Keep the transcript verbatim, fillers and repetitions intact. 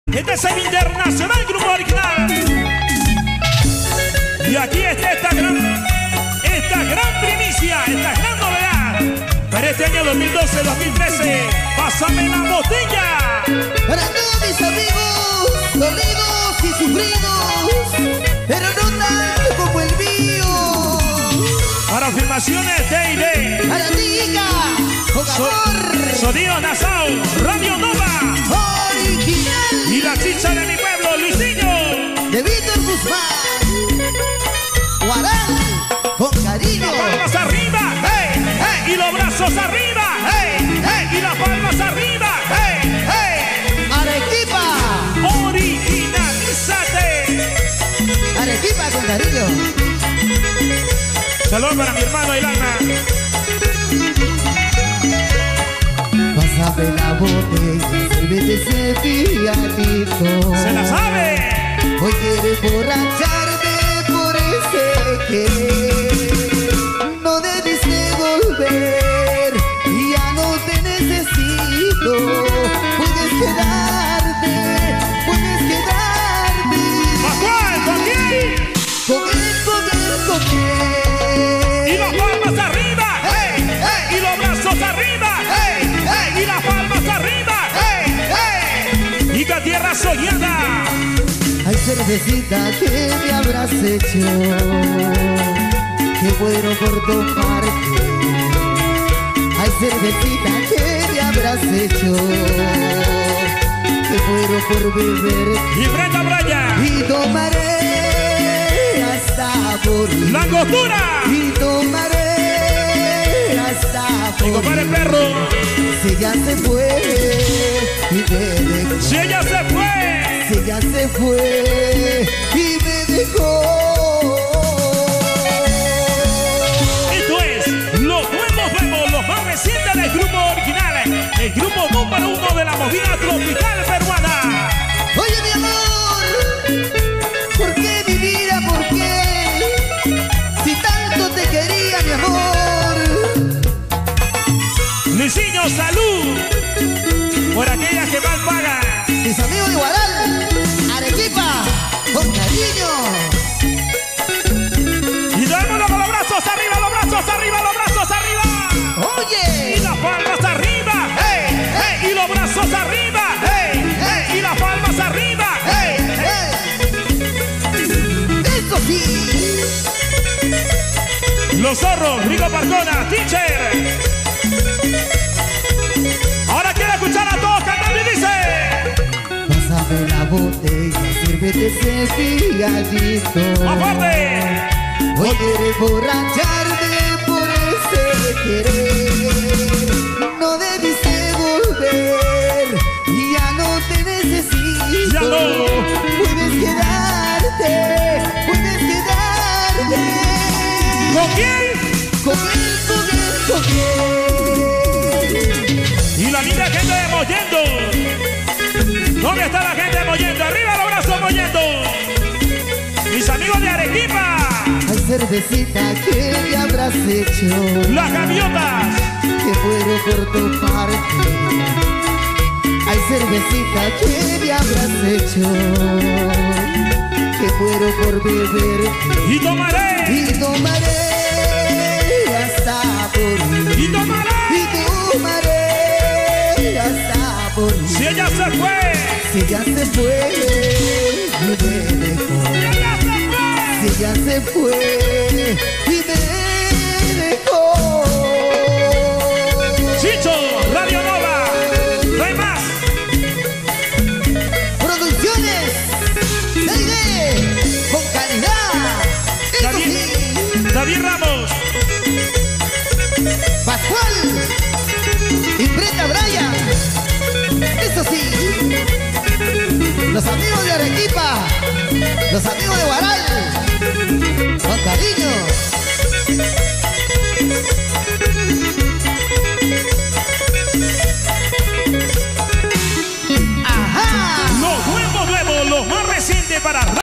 Este es el internacional grupo original. Y aquí está esta gran, esta gran primicia, esta gran novedad. Para este año dos mil doce dos mil trece, pásame la botella. Para todos mis amigos, dolidos y sufridos, pero no tanto como el mío. Para afirmaciones D y D. Para ti, Ica, con amor. So, Sonido Nassau, Radio Nova. Original. Y la chicha de mi pueblo, Luisinho. De Víctor Guzmán. Guarán, con cariño. Y las palmas arriba, hey, hey. Y los brazos arriba, hey, hey. Y las palmas arriba, hey, hey. Arequipa. Originalízate. Arequipa, con cariño. Saludos para mi hermano Ilana. Pásame la botella, sírvete ese pianito. ¡Se la sabe! Hoy quiero emborracharme por ese querer. No debiste volver, ya no te necesito. Puedes quedarte, puedes quedarte. ¿Pascual? ¿Con quién? Con él, con él, con él. Y las palmas arriba, hey, hey. Y los brazos arriba, hey, hey. Y las palmas arriba, hey, hey. Y que tierra soñada. Hay cervecita que me habrás hecho, qué bueno por tomarte. Hay cervecita que me habrás hecho, qué bueno por beber. Y Brenda Braya. Y tomaré hasta morir. La costura. Y tomaré hasta Mi compadre morir. perro. Si ya se fue y me dejó. Si ella se fue. Si ella se fue y me dejó. Esto es los nuevos nuevos, los más recientes del grupo original. El grupo número uno de la movida tropical peruana. Oye, mi amor, ¿por qué mi vida? ¿Por qué? Si tanto te quería, mi amor. Luisinho, salud por aquellas que mal pagan. Mis amigos de Guaral, Arequipa, con cariño. Y todo el mundo con los brazos arriba, los brazos arriba, los brazos arriba. Oye, Y las palmas arriba, hey, hey. Y los brazos arriba, hey, hey. Y las palmas arriba, hey, hey. eso sí. Los zorros, Rico Parcona, teacher. Ahora quiero escuchar a todos cantando y dice: Pásame la botella, sírvete ese pianito. ¡aparte! Hoy quiero emborracharme por ese querer. No debiste volver, ya no te necesito. Ya no. Puedes quedarte, puedes quedarte. ¿Con quién? Con él, con él, con él. Y la linda gente de Mollendo. ¿Dónde está la gente de Mollendo? ¡Arriba los brazos, Mollendo! Mis amigos de Arequipa. Hay cervecita que me habrás hecho, Las gaviotas. que muero por toparte. Hay cervecita que me habrás hecho, que muero por beber. Y tomaré. Y tomaré hasta morir. Y tomaré. Y tomaré hasta morir. Si ella se fue. Si ella se fue y me dejó. Si ella se fue. Si ella se fue y me dejó. Chicho, Radio Nova. No hay más. Producciones Leide, con calidad. Eso David, sí. David Ramos. Pascual y Brenda Braya. Eso sí. Los amigos de Arequipa, los amigos de Guaral,